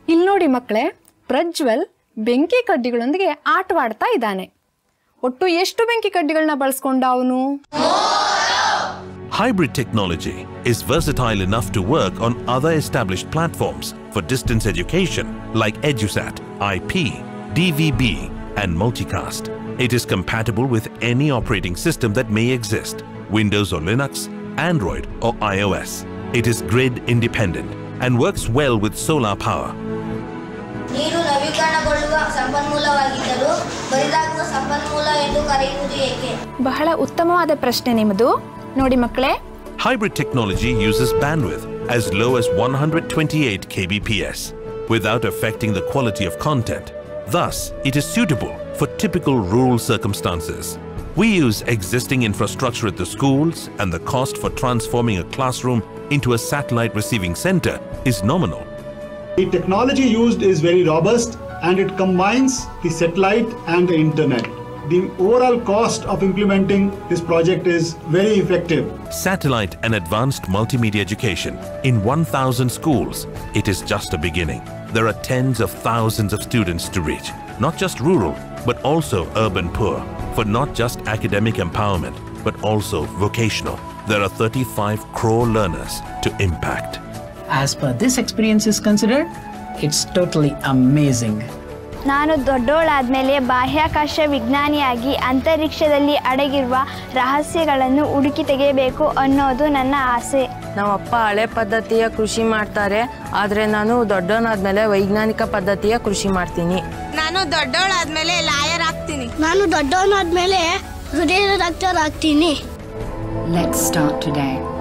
ಇಲ್ಲಿ ನೋಡಿ ಮಕ್ಕಳೇ, ಪ್ರಜ್ವಲ್ ಬೆಂಕಿ ಕಡ್ಡಿಗಳೊಂದಿಗೆ ಆಟವಾಡ್ತಾ ಇದ್ದಾನೆ. ಒಟ್ಟು ಎಷ್ಟು ಬೆಂಕಿ ಕಡ್ಡಿಗಳನ್ನ ಬಳಸ್ಕೊಂಡ ಅವನು? Hybrid technology is versatile enough to work on other established platforms for distance education like EduSat, IP, DVB, and Multicast. It is compatible with any operating system that may exist, Windows or Linux, Android or iOS. It is grid independent and works well with solar power. ನೀರು ನವೀಕರಣಗೊಳ್ಳುವ ಸಂಪನ್ಮೂಲವಾಗಿದ್ದರೂ ಬರಿದಾಗುವ ಸಂಪನ್ಮೂಲ ಎಂದು ಕರೆಯುವುದು ಏಕೆ? ಬಹಳ ಉತ್ತಮವಾದ ಪ್ರಶ್ನೆ ನಿಮ್ಮದು. ನೋಡಿ ಮಕ್ಕಳೇ, Hybrid technology uses bandwidth as low as 128 kbps without affecting the quality of content. Thus, it is suitable for typical rural circumstances. We use existing infrastructure at the schools, and the cost for transforming a classroom into a satellite receiving center is nominal. The technology used is very robust and it combines the satellite and the internet. The overall cost of implementing this project is very effective. Satellite and advanced multimedia education in 1,000 schools. It is just a beginning. There are tens of thousands of students to reach, not just rural, but also urban poor, for not just academic empowerment, but also vocational. There are 35 crore learners to impact. As per this experience is considered, it's totally amazing. ನಾನು ದೊಡ್ಡೋಳಾದ್ಮೇಲೆ ಬಾಹ್ಯಾಕಾಶ ವಿಜ್ಞಾನಿಯಾಗಿ ಅಂತರಿಕ್ಷದಲ್ಲಿ ಅಡಗಿರುವ ರಹಸ್ಯಗಳನ್ನು ಹುಡುಕಿ ತೆಗೆಯಬೇಕು ಅನ್ನೋದು ನನ್ನ ಆಸೆ. ನಮ್ಮ ಅಪ್ಪ ಹಳೆ ಪದ್ಧತಿಯ ಕೃಷಿ ಮಾಡ್ತಾರೆ, ಆದರೆ ನಾನು ದೊಡ್ಡವನಾದ್ಮೇಲೆ ವೈಜ್ಞಾನಿಕ ಪದ್ಧತಿಯ ಕೃಷಿ ಮಾಡ್ತೀನಿ. ನಾನು ದೊಡ್ಡೋಳಾದ್ಮೇಲೆ ಲಾಯರ್ ಆಗ್ತೀನಿ. ನಾನು ದೊಡ್ಡವನಾದ್ಮೇಲೆ ಹೃದಯ ಡಾಕ್ಟರ್ ಆಗ್ತೀನಿ. Let's start today.